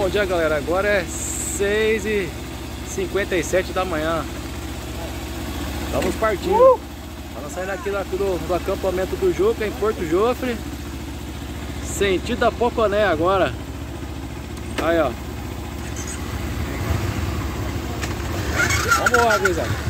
Bom dia, galera, agora é 6h57 da manhã. Estamos partindo. Estamos saindo aqui do acampamento do Juca, em Porto Jofre, sentido a Poconé agora. Aí, ó. Vamos lá, gurizada.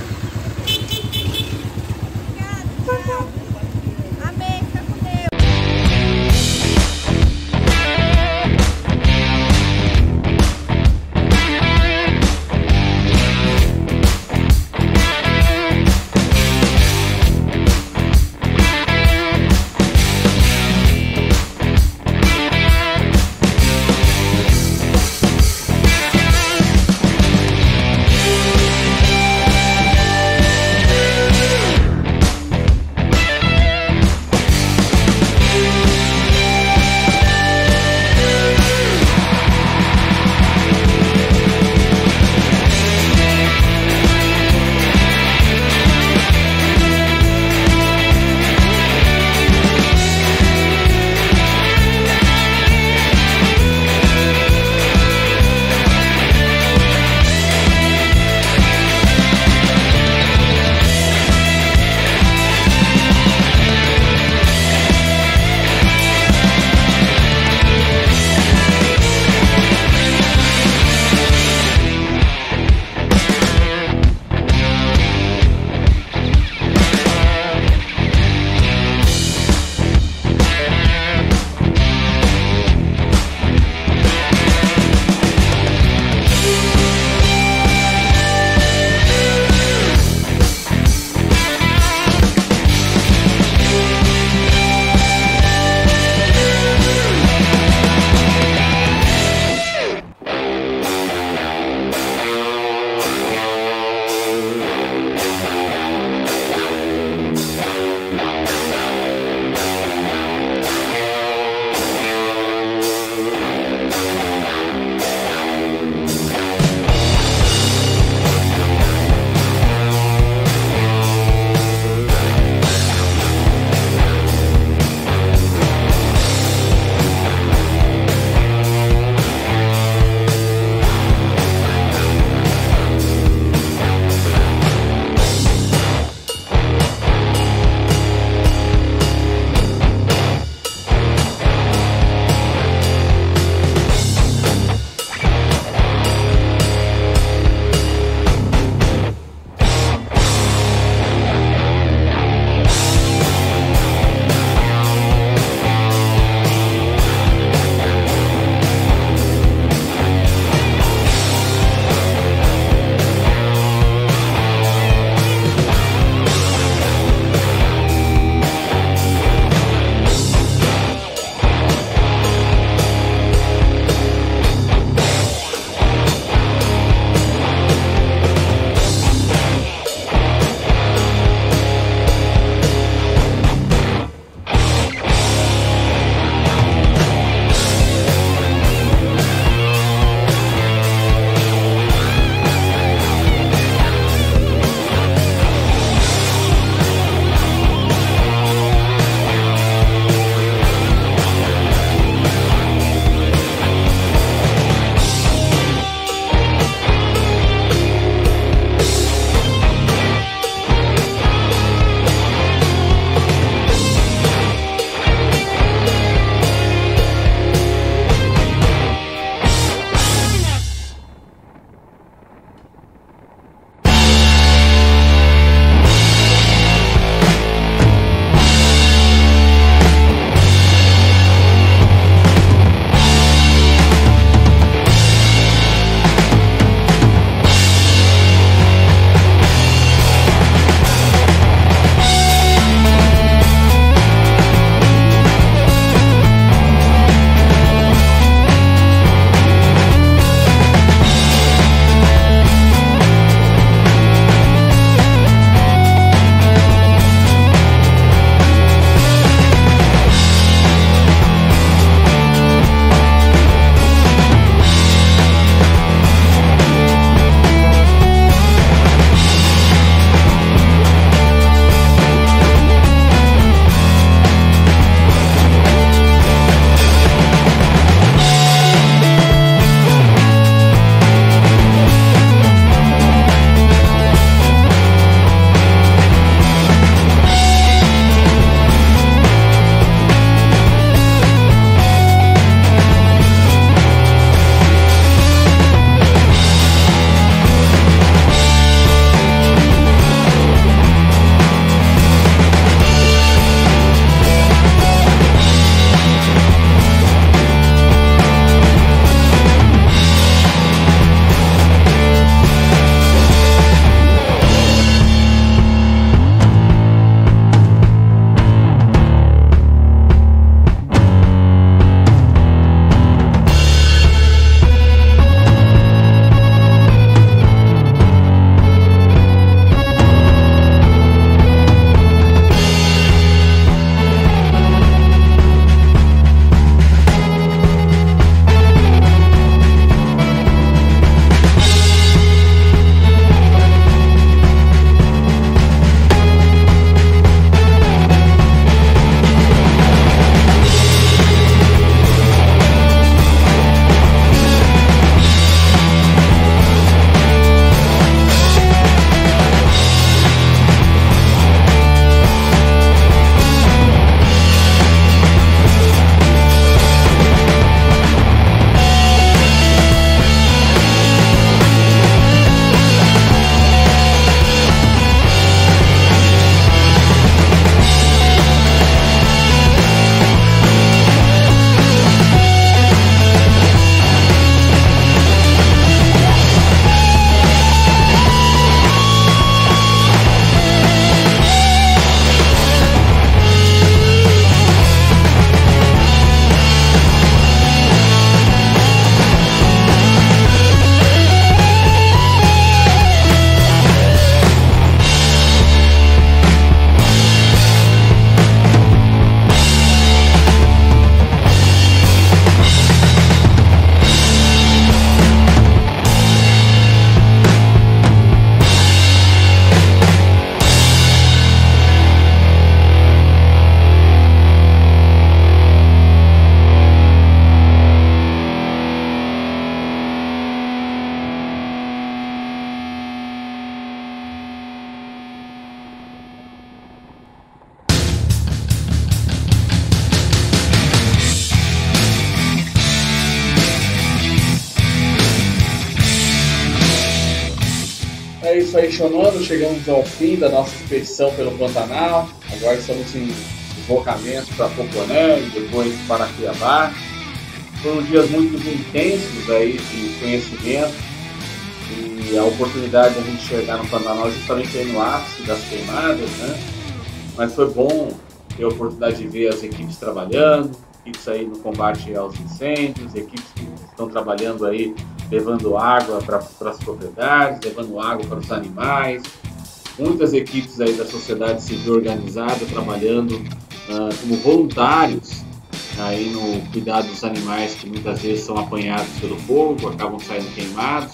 isso aí, Chonono, chegamos ao fim da nossa expedição pelo Pantanal. Agora estamos em deslocamento para Poconé e depois para Cuiabá. Foram dias muito intensos aí de conhecimento e a oportunidade de a gente chegar no Pantanal justamente aí no ápice das queimadas, né? Mas foi bom ter a oportunidade de ver as equipes trabalhando, equipes aí no combate aos incêndios, equipes que estão trabalhando aí levando água para as propriedades, levando água para os animais, muitas equipes aí da sociedade civil organizada trabalhando como voluntários aí no cuidado dos animais que muitas vezes são apanhados pelo fogo, acabam saindo queimados.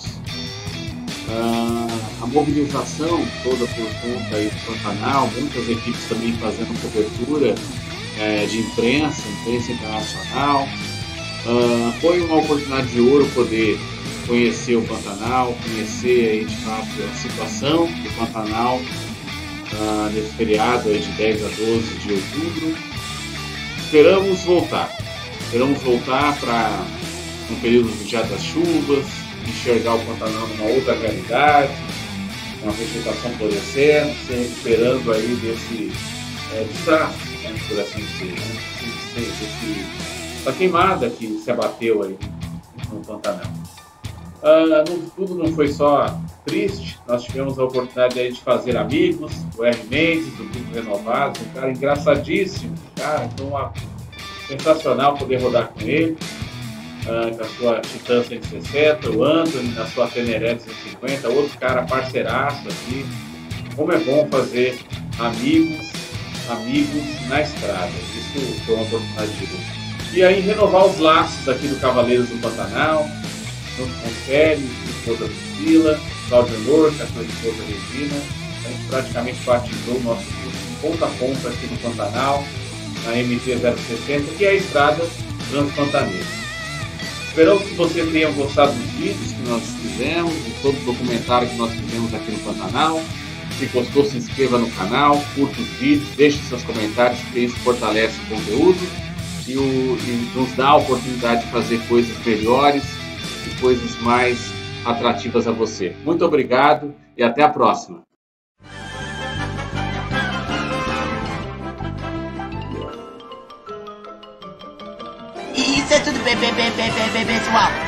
A mobilização toda por conta aí do Pantanal, muitas equipes também fazendo cobertura de imprensa internacional. Foi uma oportunidade de ouro poder conhecer o Pantanal, conhecer aí de fato a situação do Pantanal nesse feriado aí de 10 a 12 de outubro. Esperamos voltar para um período já das chuvas, enxergar o Pantanal numa outra realidade, uma vegetação florescendo, se recuperando aí desse desastre, né, por assim dizer, né, da queimada que se abateu aí no Pantanal. Tudo não foi só triste, nós tivemos a oportunidade aí de fazer amigos, o R. Mendes, do Grupo Renovados, um cara engraçadíssimo, cara, então sensacional poder rodar com ele, com a sua Titan 160, o Anthony na sua Teneré 150, outro cara parceiraço aqui. Como é bom fazer amigos na estrada, isso foi uma oportunidade de luta. E aí renovar os laços aqui do Cavaleiros do Pantanal, junto com o Félix, a esposa Priscila, Cláudio Norte, a sua esposa Regina. A gente praticamente batizou o nosso curso de ponta a ponta aqui no Pantanal, na MT-060, que é a estrada transpantaneira. Esperamos que você tenha gostado dos vídeos que nós fizemos, de todo o documentário que nós fizemos aqui no Pantanal. Se gostou, se inscreva no canal, curta os vídeos, deixe seus comentários, porque isso fortalece o conteúdo e nos dá a oportunidade de fazer coisas melhores e coisas mais atrativas a você. Muito obrigado e até a próxima. Isso é tudo, pessoal.